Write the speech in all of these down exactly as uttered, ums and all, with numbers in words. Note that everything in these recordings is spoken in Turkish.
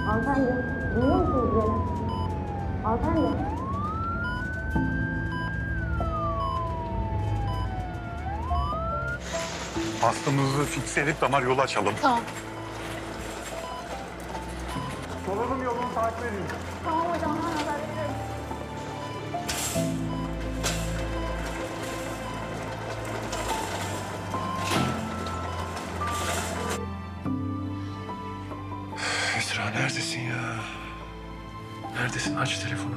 Hanımefendi, duyuyor musunuz beni? Hanımefendi. Hastamızı fikse edip damar yolu açalım. Tamam. Solunum yolunu takip edin. Tamam hocam, hemen haber veriyorum. Esra neredesin ya? Neredesin? Aç telefonu.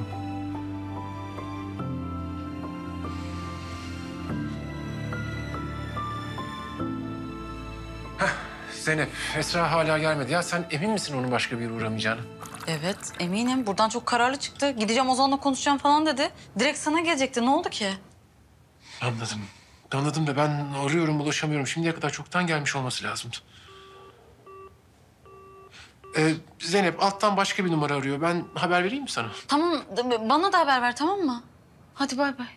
Heh, Zeynep, Esra hala gelmedi. Ya sen emin misin onun başka bir yere uğramayacağını? Evet, eminim. Buradan çok kararlı çıktı. Gideceğim Ozan'la konuşacağım falan dedi. Direkt sana gelecekti. Ne oldu ki? Anladım. Anladım da ben arıyorum, ulaşamıyorum. Şimdiye kadar çoktan gelmiş olması lazımdı. Ee, Zeynep, alttan başka bir numara arıyor. Ben haber vereyim mi sana? Tamam, bana da haber ver, tamam mı? Hadi bay bay.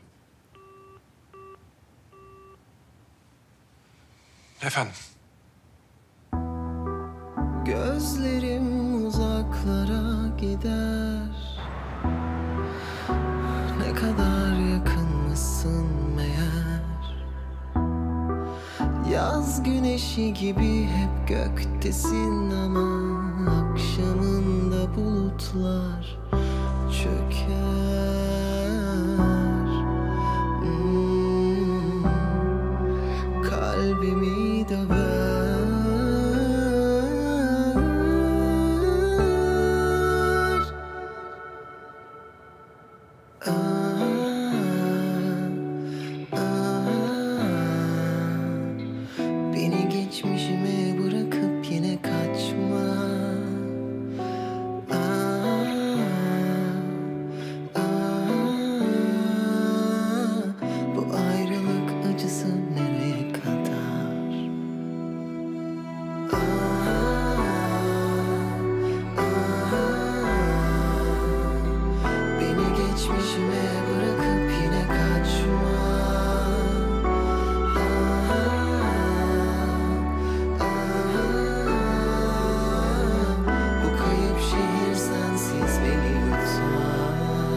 Efendim? Gözlerim uzaklara gider. Ne kadar yakınmışsın meğer. Yaz güneşi gibi hep göktesin ama akşamında bulutlar çöker. Hmm, kalbimi döver. Beni geçmişime bırakıp yine kaçma. Aa, aa, bu ayrılık acısı nereye kadar? Aa, aa, beni geçmişime bırakıp yine kaçma. Bu kayıp şehir sensiz beni yutar.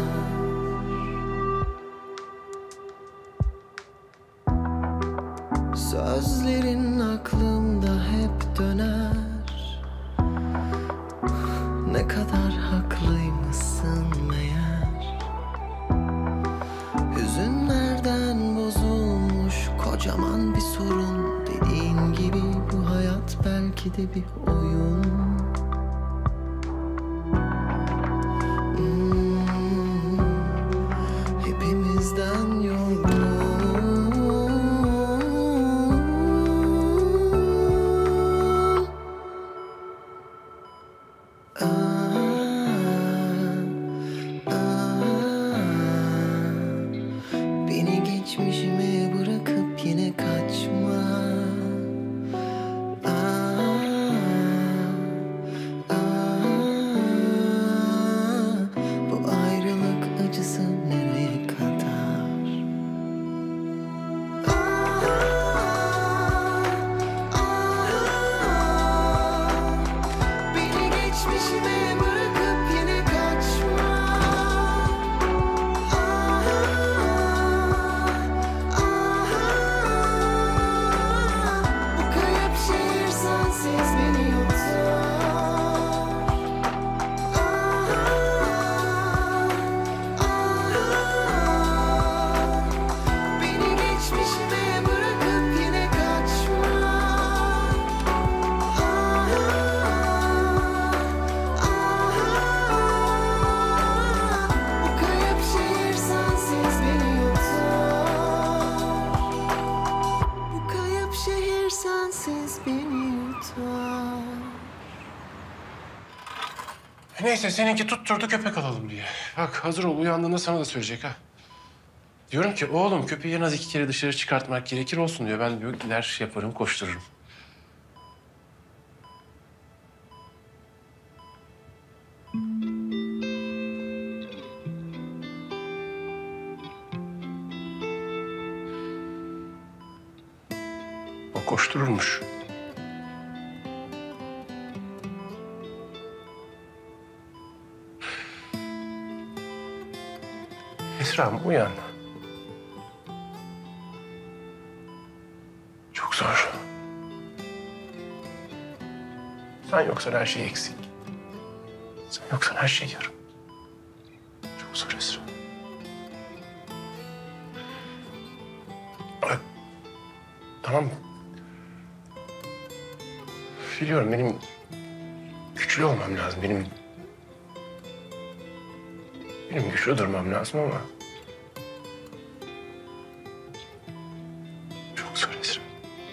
Sözlerin aklımda hep döner. Ne kadar haklıymışsın meğer. Hüzünlerden bozulmuş kocaman bir sorun. Dediğin gibi bu hayat belki de bir oyun. Hmm, hepimizden yorgun. Aa, aa, beni geçmişime bırakıp yine kaçma. Aa, aa, bu ayrılık acısı nereye kadar? Aa, aa, beni geçmişime bırakıp yine kaçma. Aa, aa, bu kayıp şehir sensiz beni yutar. Aa, aa, beni geçmişime bırakıp yine kaçma. Bu kayıp şehir sensiz beni yutar. Bu kayıp şehir sensiz beni yutar. Neyse, seninki tutturdu köpek alalım diye. Bak, hazır ol, uyandığında sana da söyleyecek ha. Diyorum ki oğlum, köpeği en az iki kere dışarı çıkartmak gerekir olsun diyor. Ben diyor gider yaparım, koştururum. O koştururmuş. Uşağım uyan. Çok zor. Sen yoksan her şey eksik. Sen yoksan her şey yarım. Çok zor Esra. Bak, tamam. Biliyorum benim güçlü olmam lazım. Benim benim güçlü durmam lazım ama çok zor Esra.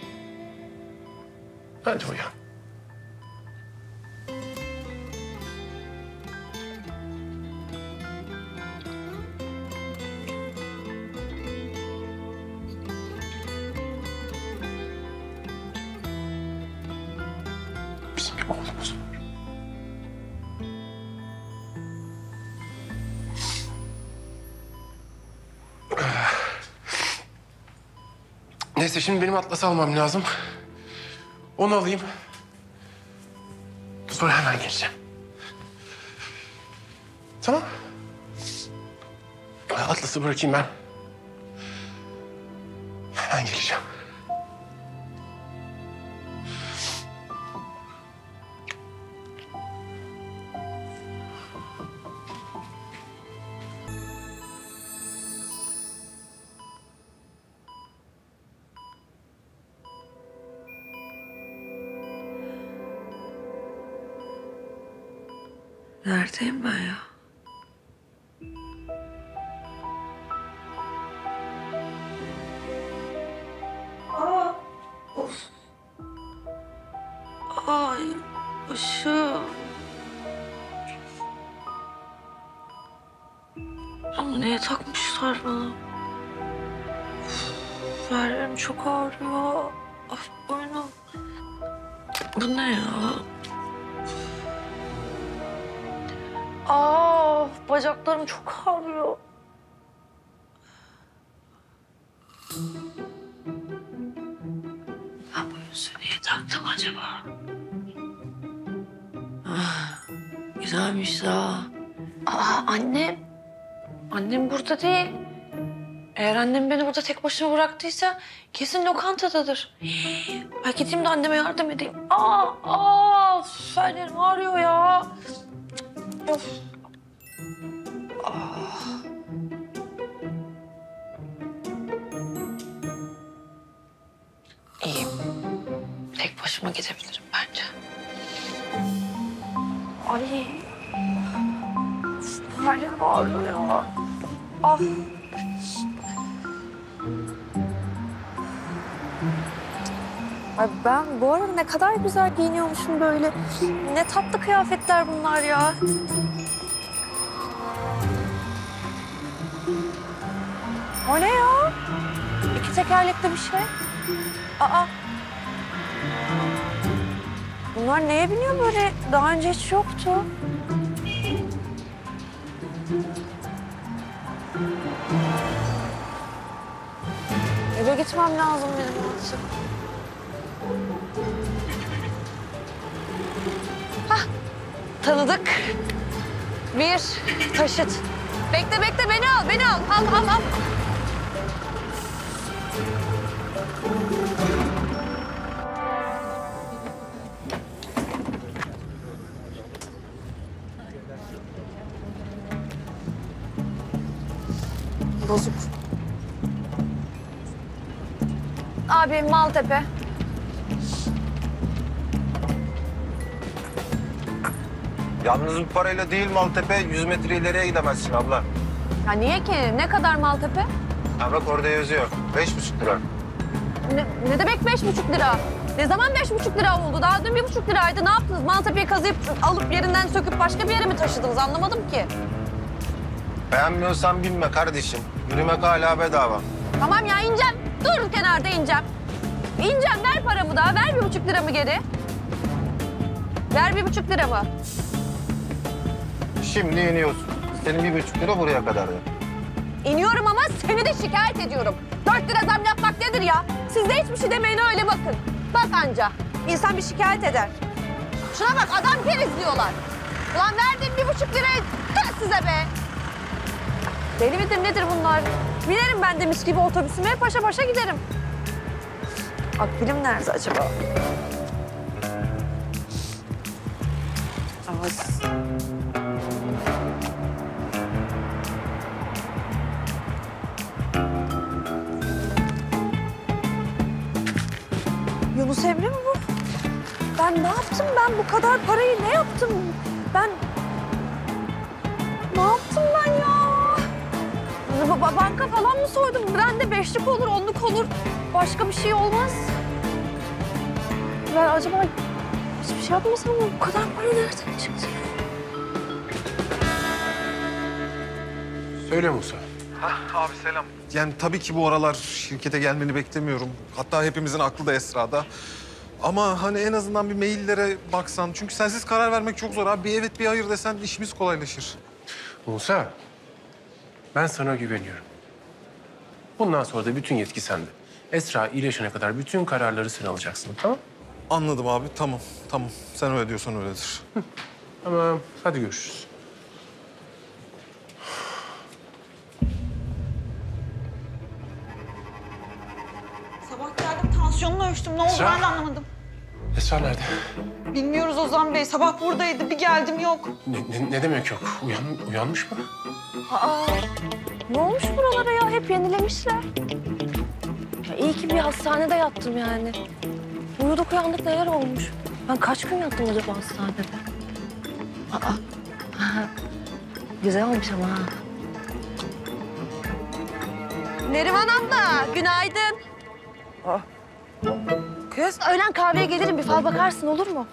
Hadi uyan. Bizim bir oğlumuz var. Neyse şimdi benim Atlas'ı almam lazım. Onu alayım. Sonra hemen geleceğim. Tamam. Atlas'ı bırakayım ben. Hemen geleceğim. Neredeyim ben ya? Aa, of. Ay, başım. Ama neye takmışlar bana? Uf, her yerim çok ağrıyor. Of, boynum. Bu ne ya? Aa, bacaklarım çok ağrıyor. Ben bu yüzüğü niye taktım acaba? Ah, güzelmiş daha. Aa, annem. Annem burada değil. Eğer annem beni burada tek başıma bıraktıysa kesin lokantadadır. Ay gideyim de anneme yardım edeyim. Aa, aa, her yerim ağrıyor ya. Of. Ah. İyiyim. Tek başıma gidebilirim bence. Ay. Her yerim ağrıyor ya. Ah. Ay ben bu arada ne kadar güzel giyiniyormuşum böyle. Ne tatlı kıyafetler bunlar ya. O ne ya? İki tekerlekli bir şey. Aa. Bunlar neye biniyor böyle? Daha önce hiç yoktu. Eve gitmem lazım benim artık. Hah, tanıdık. Bir taşıt. Bekle bekle beni al, beni al. Al al al. Bozuk. Abi Maltepe. Yalnız bu parayla değil Maltepe, yüz metre ileriye gidemezsin abla. Ya niye ki? Ne kadar Maltepe? Ha bak orada yazıyor, beş buçuk lira. Ne, ne demek beş buçuk lira? Ne zaman beş buçuk lira oldu? Daha dün bir buçuk liraydı. Ne yaptınız? Maltepe'yi kazıyıp alıp yerinden söküp başka bir yere mi taşıdınız? Anlamadım ki. Beğenmiyorsan binme kardeşim. Yürümek hala bedava. Tamam ya ineceğim. Dur kenarda ineceğim. İneceğim. Ver paramı daha. Ver bir buçuk liramı geri. Ver bir buçuk liramı. Şimdi iniyorsun. Senin bir buçuk lira buraya kadardı. İniyorum ama seni de şikayet ediyorum. Dört lira zam yapmak nedir ya? Siz de hiçbir şey demeyin öyle bakın. Bak anca. İnsan bir şikayet eder. Şuna bak adam keriz diyorlar. Ulan verdiğim bir buçuk lirayı tüh size be. Deli midir nedir bunlar? Binerim ben de mis gibi otobüsüme paşa paşa giderim. Akbilim nerede acaba? Az. Yunus Emre mi bu? Ben ne yaptım ben bu kadar parayı ne yaptım? Ben ne yaptım ben ya? Ba- banka falan mı soydum? Ben de beşlik olur, onluk olur. Başka bir şey olmaz. Ben acaba hiçbir şey yapmasam mı? Bu kadar para nereden çıktı? Söyle Musa. Abi selam. Yani tabii ki bu aralar şirkete gelmeni beklemiyorum. Hatta hepimizin aklı da Esra'da. Ama hani en azından bir maillere baksan. Çünkü sensiz karar vermek çok zor abi. Bir evet bir hayır desen işimiz kolaylaşır. Musa, ben sana güveniyorum. Bundan sonra da bütün yetki sende. Esra iyileşene kadar bütün kararları sen alacaksın, tamam? Anladım abi. Tamam, tamam. Sen öyle diyorsan öyledir. Tamam, hadi görüşürüz. Sabah geldim tansiyonunu ölçtüm. Ne oldu Esra? ben de anlamadım. Esra nerede? Bilmiyoruz Ozan Bey. Sabah buradaydı. Bir geldim yok. Ne, ne, ne demek yok? Uyan, uyanmış mı? Aa, ne olmuş buralara ya? Hep yenilemişler. Ya iyi ki bir hastanede yattım yani. Uyuduk uyandık neler olmuş. Ben kaç gün yattım acaba hastanede? Aa, güzel olmuş ama ha. Neriman abla, günaydın. Kız, öğlen kahveye gelirim. Bir fal bakarsın olur mu?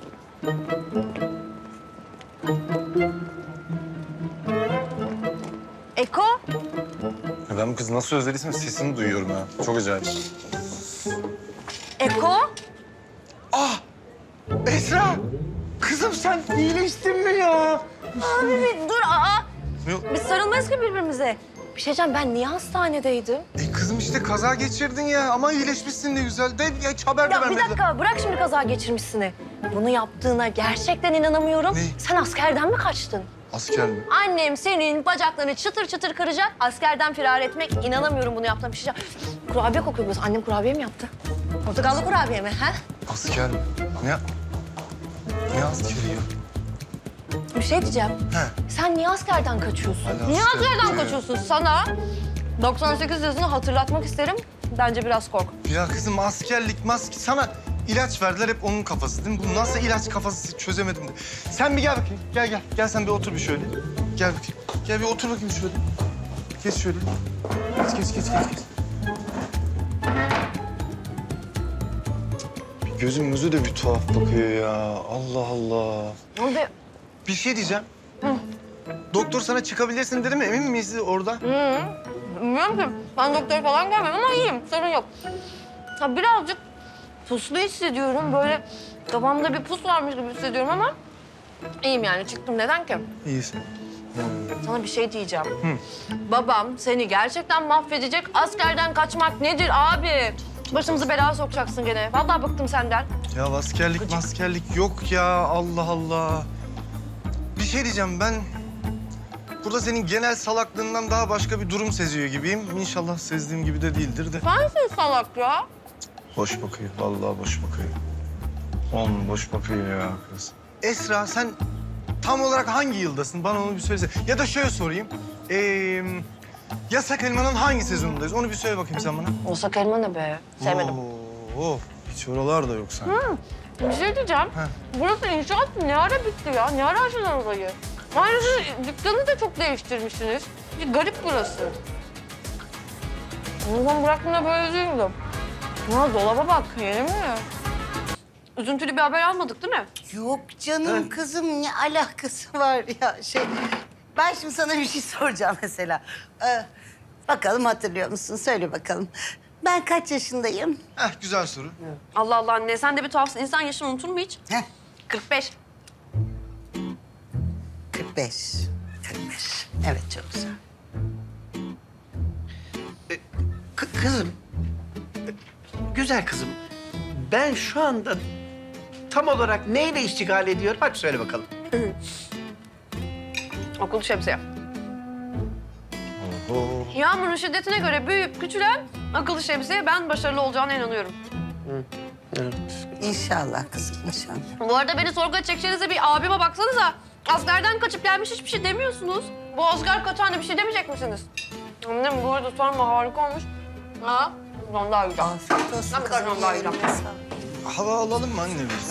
Eko? Ben bu kızı nasıl özlediysem sesini duyuyorum ha. Çok acayip. Eko? Esra! Kızım sen iyileştin mi ya? Abi bir dur, aa. Yok. Biz sarılmayız ki birbirimize. Bir şey diyeceğim, ben niye hastanedeydim? E kızım işte kaza geçirdin ya ama iyileşmişsin de güzel. De hiç haber de Ya bir vermediler. dakika, bırak şimdi kaza geçirmişsini. Bunu yaptığına gerçekten inanamıyorum. Ne? Sen askerden mi kaçtın? Asker mi? Annem senin bacaklarını çıtır çıtır kıracak. Askerden firar etmek, inanamıyorum bunu yaptığına. Bir şey diyeceğim. Kurabiye kokuyor burası. Annem kurabiye mi yaptı? Portakallı kurabiye mi? Ha? Asker mi? Ne? Ne askeri ya? Bir şey diyeceğim. He. Sen niye askerden kaçıyorsun? Hala niye asker askerden diyor. kaçıyorsun? Sana doksan sekiz yazını hatırlatmak isterim. Bence biraz kork. Ya kızım askerlik, maske sana ilaç verdiler hep onun kafası değil mi? Bu nasıl ilaç kafası çözemedim de. Sen bir gel bakayım. Gel gel. Gel sen bir otur bir şöyle. Gel bakayım. Gel bir otur bakayım şöyle. Geç şöyle. Geç geç geç geç. geç. Bir gözüm gözü de bir tuhaf bakıyor ya. Allah Allah. Abi, Bir şey diyeceğim. Doktor sana çıkabilirsin dedi mi? Emin miyiz orada? bilmiyorum ki. Ben doktor falan görmedim ama iyiyim. Sorun yok. Ha, birazcık puslu hissediyorum. Böyle kafamda bir pus varmış gibi hissediyorum ama iyiyim yani. Çıktım. Neden ki? İyisin. Sana bir şey diyeceğim. Babam seni gerçekten mahvedecek. Askerden kaçmak nedir abi? Başımızı belaya sokacaksın gene. Vallahi bıktım senden. Ya askerlik maskerlik yok ya. Allah Allah. Bir şey diyeceğim ben... Burada senin genel salaklığından daha başka bir durum seziyor gibiyim. İnşallah sezdiğim gibi de değildir de. Sensin salak ya. Boş bakıyor. Vallahi boş bakıyor. On boş bakıyor ya kız. Esra sen tam olarak hangi yıldasın? Bana onu bir söylesene. Ya da şöyle sorayım. Ee, Yasak Elma'nın hangi sezonundayız? Onu bir söyle bakayım sen bana. Olsak elma ne be? Sevmedim. Oo, hiç oralar da yok sanki. Bir şey diyeceğim. Burası inşaat ne ara bitti ya? Ne ara açılan orayı? Ayrıca dükkanı da çok değiştirmişsiniz. Bir garip burası. O zaman bıraktığımda böyle değildim. Ya dolaba bak, yeni mi? Üzüntülü bir haber almadık değil mi? Yok canım kızım ne alakası var ya şey. Ben şimdi sana bir şey soracağım mesela. Ee, bakalım hatırlıyor musun? Söyle bakalım. Ben kaç yaşındayım? Heh, güzel soru. Allah Allah anne, sen de bir tuhafsın. İnsan yaşını unutur mu hiç? Heh, kırk beş. kırk beş. kırk beş. Evet çok güzel. Ee, kı- kızım, e, güzel kızım. Ben şu anda tam olarak neyle iştigal ediyorum? Hadi söyle bakalım. Okul şemsiye. Yağmurun şiddetine göre büyüyüp küçülen akıllı şemsiye ben başarılı olacağına inanıyorum. İnşallah kızım, inşallah. Bu arada beni sorguya çekeceğinize bir abime baksanıza. Askerden kaçıp gelmiş hiçbir şey demiyorsunuz. Bu asker kaçağına bir şey demeyecek misiniz? Annem bu arada sorma harika olmuş. Ha? Ondan daha güzel. Afiyet olsun Ne kadar kızım. daha Yerine güzel. sağlık. Hava alalım mı anne biz?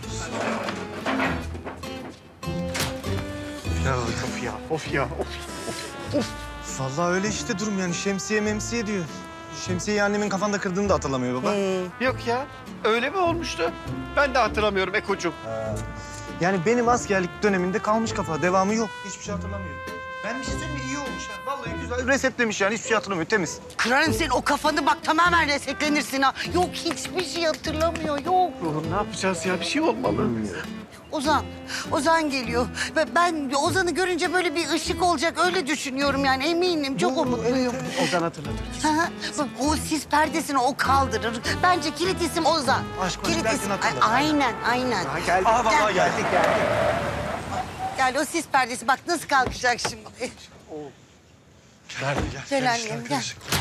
Ya of ya, of ya, of. Vallahi öyle işte durum yani şemsiye memsiye diyor. Şemsiyeyi annemin kafanda kırdığını da hatırlamıyor baba. Yok ya. Öyle mi olmuştu? Ben de hatırlamıyorum Ekocuğum. Yani benim askerlik döneminde kalmış kafa. Devamı yok. Hiçbir şey hatırlamıyorum. Ben bir şey söyleyeyim mi? İyi olmuş ha. Vallahi güzel. Resetlemiş yani. Hiçbir şey hatırlamıyor. Temiz. Kırarım senin o kafanı bak tamamen resetlenirsin ha. Yok hiçbir şey hatırlamıyor yok. Oğlum ne yapacağız ya? Bir şey olmalı. Ozan, Ozan geliyor. Ve ben Ozan'ı görünce böyle bir ışık olacak öyle düşünüyorum yani eminim. Çok umutluyum. Ozan hatırlatır. Hı hı. Bak, o sis perdesini o kaldırır. Bence kilit isim Ozan. Aşk Kilit dersin isim. hatırlatır. A- Aynen, aynen. Ha, geldik. Aa vallahi geldik. geldik. Gel o sis perdesi bak nasıl kalkacak şimdi. Nerede? Gel annem gel.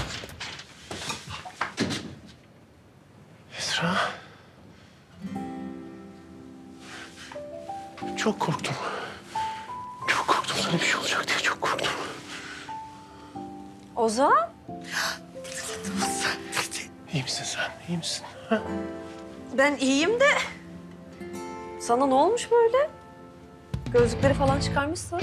Esra. Çok korktum. Çok korktum. Sana bir şey olacak diye çok korktum. Ozan? İyi misin sen? İyi misin? Ha? Ben iyiyim de... Sana ne olmuş böyle? Gözlükleri falan çıkarmışsın.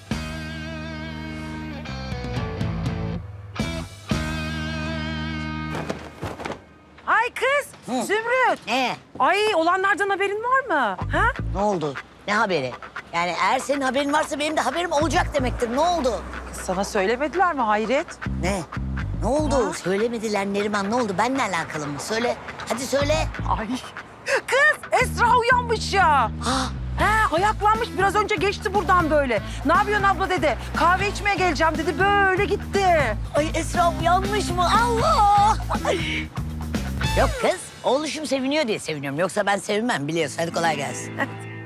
Ay kız, Zümrüt. Ne? Ay olanlardan haberin var mı? Ha? Ne oldu? Ne haberi? Yani eğer senin haberin varsa benim de haberim olacak demektir. Ne oldu? Kız sana söylemediler mi Hayret? Ne? Ne oldu? Söylemediler Neriman. Ne oldu? Benimle alakalı mı? Söyle. Hadi söyle. Ay. Kız Esra uyanmış ya. Ha, He ayaklanmış biraz önce geçti buradan böyle. Ne yapıyorsun abla dedi. Kahve içmeye geleceğim dedi böyle gitti. ay Esra uyanmış mı? Allah! Yok kız. Oğluşum seviniyor diye seviniyorum. Yoksa ben sevinmem biliyorsun. Hadi kolay gelsin.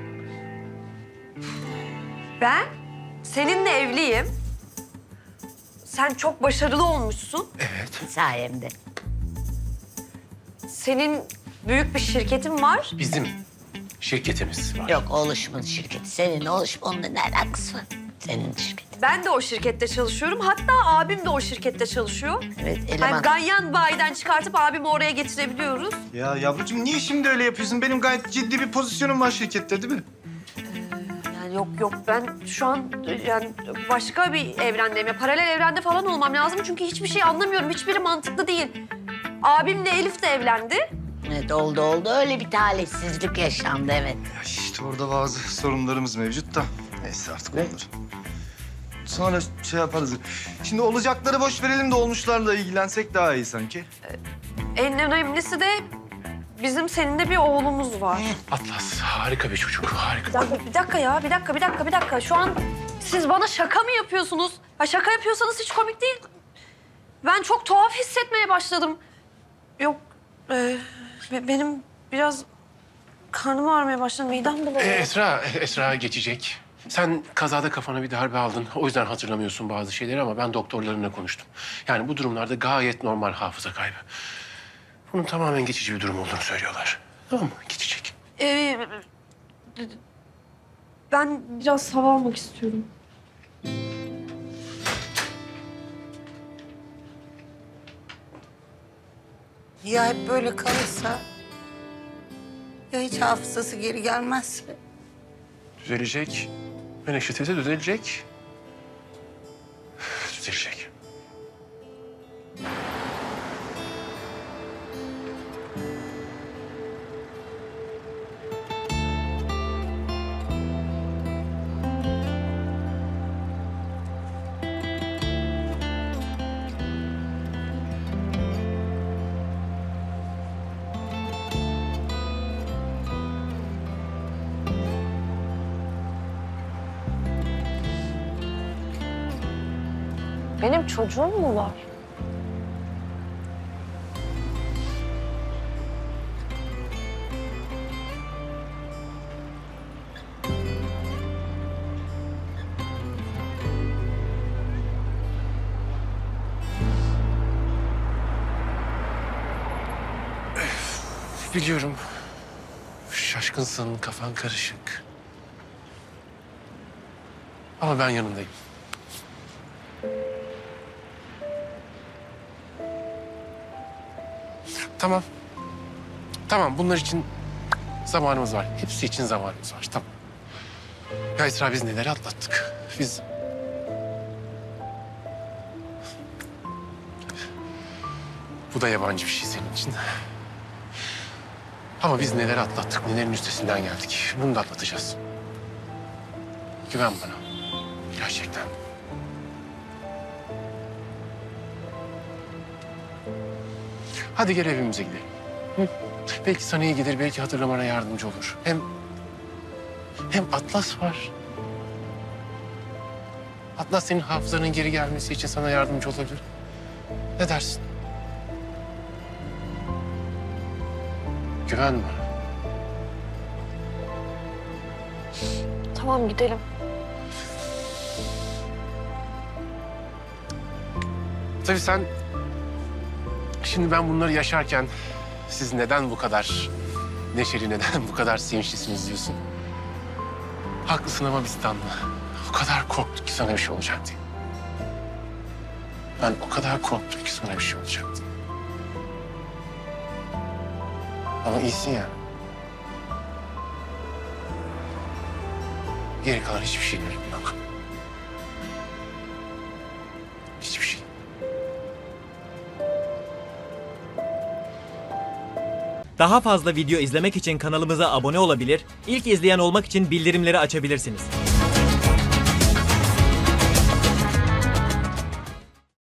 Ben seninle evliyim. Sen çok başarılı olmuşsun. Sayemde. Senin büyük bir şirketin var. Bizim şirketimiz var. Yok oğluşumun şirketi. Senin oğluşum onunla ne alakası var? Senin şirketin. Ben de o şirkette çalışıyorum. Hatta abim de o şirkette çalışıyor. Evet Yani eleman. ganyan bayiden çıkartıp abimi oraya getirebiliyoruz. Ya yavrucuğum niye şimdi öyle yapıyorsun? Benim gayet ciddi bir pozisyonum var şirkette değil mi? Yani yok yok ben şu an yani başka bir evrendeyim. Ya paralel evrende falan olmam lazım. Çünkü hiçbir şey anlamıyorum. Hiçbiri mantıklı değil. Abimle Elif de evlendi. Evet oldu oldu. Öyle bir talihsizlik yaşandı evet. Ya işte orada bazı sorunlarımız mevcut da. Neyse artık onları. Sonra şey yaparız. Şimdi olacakları boş verelim de olmuşlarla ilgilensek daha iyi sanki. En önemlisi de bizim seninle bir oğlumuz var. Atlas harika bir çocuk. Harika. Bir dakika, bir dakika ya. Bir dakika, bir dakika, bir dakika. Şu an siz bana şaka mı yapıyorsunuz? Ha, şaka yapıyorsanız hiç komik değil. Ben çok tuhaf hissetmeye başladım. Yok, e, be- benim biraz karnım ağrımaya başladı. Midem bulanıyor. Ee, Esra, Esra geçecek. Sen kazada kafana bir darbe aldın. O yüzden hatırlamıyorsun bazı şeyleri ama ben doktorlarına konuştum. Yani bu durumlarda gayet normal hafıza kaybı. Bunun tamamen geçici bir durum olduğunu söylüyorlar. Tamam mı? Geçecek. Ee, ben biraz hava almak istiyorum. Ya hep böyle kalırsa? Ya hiç hafızası geri gelmezse? Düzelecek. Menekşe teyze düzelecek. Düzelecek. Benim çocuğum mu var? Biliyorum. Şaşkınsın, kafan karışık. Ama ben yanındayım. Tamam. Tamam, bunlar için zamanımız var. Hepsi için zamanımız var, tamam. Ya Esra, biz neleri atlattık? Biz... Bu da yabancı bir şey senin için. Ama biz neler atlattık, nelerin üstesinden geldik. Bunu da atlatacağız. Güven bana. Gerçekten. Hadi gel evimize gidelim. Hı? Belki sana iyi gelir, belki hatırlamana yardımcı olur. Hem... Hem Atlas var. Atlas senin hafızanın geri gelmesi için sana yardımcı olabilir. Ne dersin? Güven bana. Tamam gidelim. Tabii sen... Şimdi ben bunları yaşarken siz neden bu kadar neşeli, neden bu kadar sevinçlisiniz diyorsun. Haklısın ama biz Danla o kadar korktuk ki sana bir şey olacak diye. Ben o kadar korktum ki sana bir şey olacak diye. Ama iyisin ya. Geri kalan hiçbir şeylerim yok. Hiçbir şey. Daha fazla video izlemek için kanalımıza abone olabilir, ilk izleyen olmak için bildirimleri açabilirsiniz.